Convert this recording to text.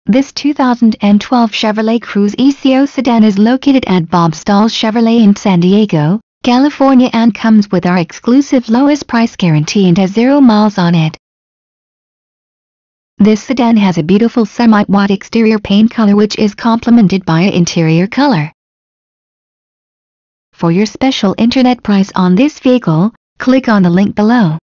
This 2012 Chevrolet Cruze ECO sedan is located at Bob Stahl's Chevrolet in San Diego, California and comes with our exclusive lowest price guarantee and has 0 miles on it. This sedan has a beautiful Summite white exterior paint color which is complemented by an interior color. For your special internet price on this vehicle, click on the link below.